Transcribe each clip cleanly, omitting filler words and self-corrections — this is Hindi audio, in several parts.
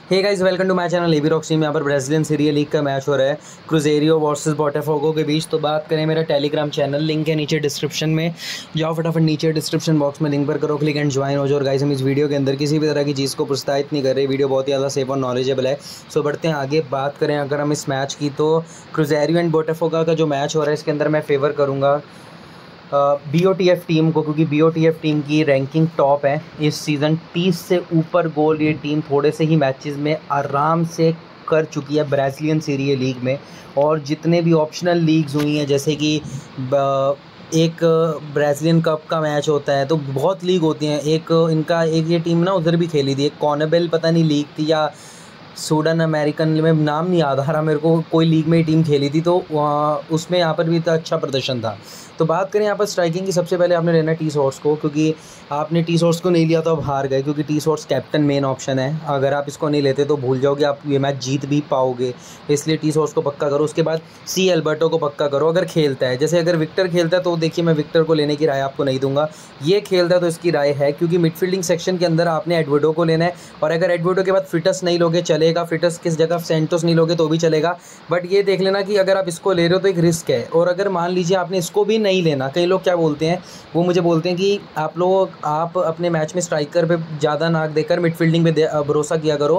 Hey guys, welcome to my channel AB rocks team. यहाँ पर ब्राज़ीलियन सीरिया लीग का मैच हो रहा है क्रूज़ेरियो वर्सेस बोटाफोगो के बीच। तो बात करें मेरा टेलीग्राम चैनल, लिंक है नीचे डिस्क्रिप्शन में, जाओ फटाफट नीचे डिस्क्रिप्शन बॉक्स में लिंक पर करो क्लिक एंड ज्वाइन हो जाओ। और गाइस, हम इस वीडियो के अंदर किसी भी तरह की चीज़ को प्रोत्साहित नहीं कर रहे, वीडियो बहुत ही ज़्यादा सेफ और नॉलेजेबल है। सो बढ़ते हैं आगे। बात करें अगर हम इस मैच की, तो क्रूज़ेरियो एंड बोटाफोगो का जो मैच हो रहा है इसके अंदर मैं फेवर करूँगा BOTF टीम को, क्योंकि BOTF टीम की रैंकिंग टॉप है इस सीज़न। 30 से ऊपर गोल ये टीम थोड़े से ही मैचेस में आराम से कर चुकी है ब्राज़ीलियन सीरिया लीग में। और जितने भी ऑप्शनल लीग्स हुई हैं, जैसे कि एक ब्राज़ीलियन कप का मैच होता है, तो बहुत लीग होती हैं। एक ये टीम ना उधर भी खेली थी, एक कॉनबेल पता नहीं लीग थी या सूडान अमेरिकन में, नाम नहीं याद आ रहा मेरे को, कोई लीग में ही टीम खेली थी, तो उसमें यहाँ पर भी इतना अच्छा प्रदर्शन था। तो बात करें यहाँ पर स्ट्राइकिंग की, सबसे पहले आपने लेना टी सोर्स को, क्योंकि आपने टी सोर्स को नहीं लिया तो आप हार गए, क्योंकि T Soares captain main option है। अगर आप इसको नहीं लेते तो भूल जाओगे आप ये मैच जीत भी पाओगे, इसलिए टी सोर्स को पक्का करो। उसके बाद सी एल्बर्टो को पक्का करो अगर खेलता है। जैसे अगर विक्टर खेलता है तो देखिए, मैं विक्टर को लेने की राय आपको नहीं दूंगा, ये खेलता है तो इसकी राय है, क्योंकि मिडफील्डिंग सेक्शन के अंदर आपने एडवर्डो को लेना है। और अगर एडवर्डो के बाद फिटस नहीं लोगे चलेगा, फिटस किस जगह सेंटोस नहीं लोगे तो भी चलेगा, बट ये देख लेना कि अगर आप इसको ले रहे हो तो एक रिस्क है। और अगर मान लीजिए आपने इसको भी नहीं लेना, कई लोग क्या बोलते हैं, वो मुझे बोलते हैं कि आप अपने मैच में स्ट्राइकर पे ज़्यादा नाक देकर मिडफील्डिंग पे भरोसा किया करो,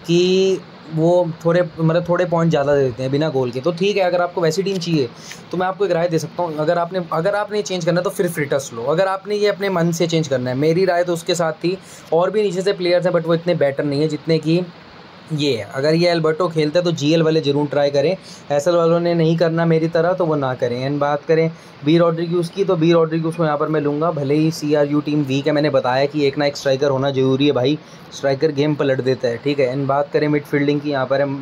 कि वो थोड़े पॉइंट ज़्यादा दे देते हैं बिना गोल के। तो ठीक है, अगर आपको वैसी टीम चाहिए तो मैं आपको एक राय दे सकता हूँ। अगर आपने चेंज करना है तो फिर फिटस लो। अगर आपने ये अपने मन से चेंज करना है, मेरी राय तो उसके साथ थी। और भी नीचे से प्लेयर्स हैं, बट वो इतने बेटर नहीं है जितने कि ये है। अगर ये एल्बर्टो खेलता है तो GL वाले ज़रूर ट्राई करें, एसएल वालों ने नहीं करना मेरी तरह, तो वो ना करें। एंड बात करें बी रॉड्रिग्यूज़ की, तो बी रॉड्रिग्यूज़ को यहाँ पर मैं लूँगा। भले ही CRU टीम वीक है, मैंने बताया कि एक ना एक स्ट्राइकर होना ज़रूरी है भाई, स्ट्राइकर गेम पलट देता है, ठीक है। एंड बात करें मिडफील्डिंग की, यहाँ पर हम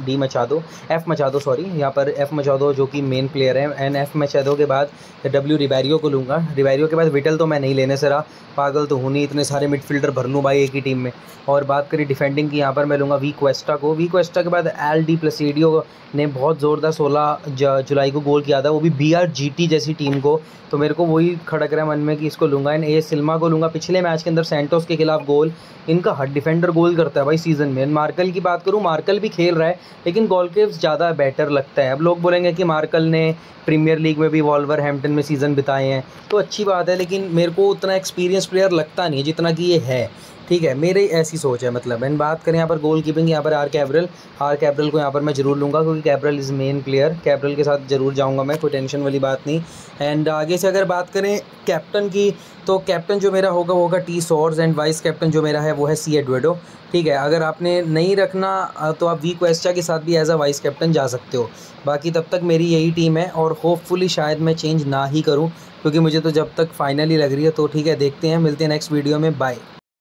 एफ मचादो सॉरी, यहाँ पर एफ मचादो जो कि मेन प्लेयर है। एंड एफ मचादो के बाद W रिबेरियो को लूँगा। रिबेरियो के बाद विटल तो मैं नहीं लेने से रहा, पागल तो हूँ नहीं, इतने सारे मिडफील्डर भर लूँ भाई एक ही टीम में। और बात करें डिफेंडिंग की, यहाँ पर मैं लूँगा वी क्वेस्टा को। वी क्वेस्टा के बाद एल डी प्लसीडियो ने बहुत ज़ोरदार 16 जुलाई को गोल किया था, वो भी BRGT जैसी टीम को, तो मेरे को वही खड़क रहा है मन में कि इसको लूँगा। एंड ए सिल्मा को लूँगा, पिछले मैच के अंदर सेंटोस के खिलाफ गोल, इनका हट डिफेंडर गोल करता है भाई सीज़न में। मार्कल की बात करूँ, मार्कल भी खेल रहा है, लेकिन गोलकीपर्स ज़्यादा बेटर लगता है। अब लोग बोलेंगे कि मार्कल ने प्रीमियर लीग में भी वॉल्वरहैम्पटन में सीज़न बिताए हैं, तो अच्छी बात है, लेकिन मेरे को उतना एक्सपीरियंस प्लेयर लगता नहीं है जितना कि ये है, ठीक है, मेरी ऐसी सोच है मतलब। एंड बात करें यहाँ पर गोल कीपिंग, यहाँ पर आर कैब्रल को यहाँ पर मैं ज़रूर लूँगा, क्योंकि Cabral is main player, Cabral के साथ ज़रूर जाऊँगा मैं, कोई टेंशन वाली बात नहीं। एंड आगे से अगर बात करें कैप्टन की, तो कैप्टन जो मेरा होगा वो होगा T Soares, and vice captain जो मेरा है वो है सी एडवर्डो, ठीक है। अगर आपने नहीं रखना तो आप वी क्वेस्टा के साथ भी एज अ वाइस कैप्टन जा सकते हो। बाकी तब तक मेरी यही टीम है, और होपफुली शायद मैं चेंज ना ही करूँ, क्योंकि मुझे तो जब तक फाइनली लग रही है। तो ठीक है, देखते हैं, मिलते हैं नेक्स्ट वीडियो में, बाय।